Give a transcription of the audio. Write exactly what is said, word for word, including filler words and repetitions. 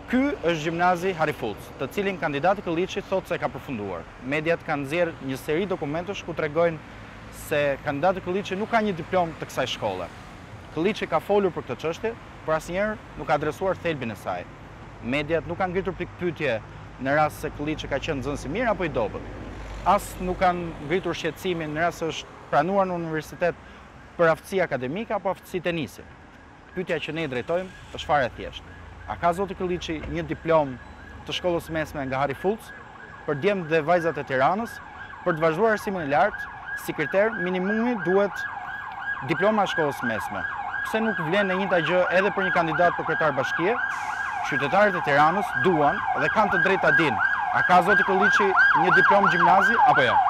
Ky është gjimnazi Hari Fulc, të cilin kandidati Kılliçi thotë se ka përfunduar. Mediat kanë nxjerrë një seri dokumentesh ku tregojnë se kandidati Kılliçi nuk ka një diplomë të kësaj shkolle. Kılliçi ka folur për këtë çështje, por asnjëherë nuk ka adresuar thelbin e saj. Mediat nuk kanë ngritur pikpyetje në rast se Kılliçi ka qenë nxënës i mirë apo i dobët. As nuk kanë ngritur shqetësimin në rast se është pranuar në universitet për aftësi akademike apo aftësi tenisi. Pyetja që ne i drejtojmë është fare e thjeshtë. A ka zoti Kılliçi një diplomë të shkollës mesme nga Hari Fulc për djemtë dhe vajzat e Tiranës, për të vazhduar arsimin e lartë, si kriter minimumi duhet diploma e shkollës mesme. Pse nuk vlen e njëjta gjë edhe për një kandidat për kryetar bashkie? Qytetarët e Tiranës duan dhe kanë të drejtë ta dinë, a ka zoti Kılliçi një diplomë gjimnazi apo jo?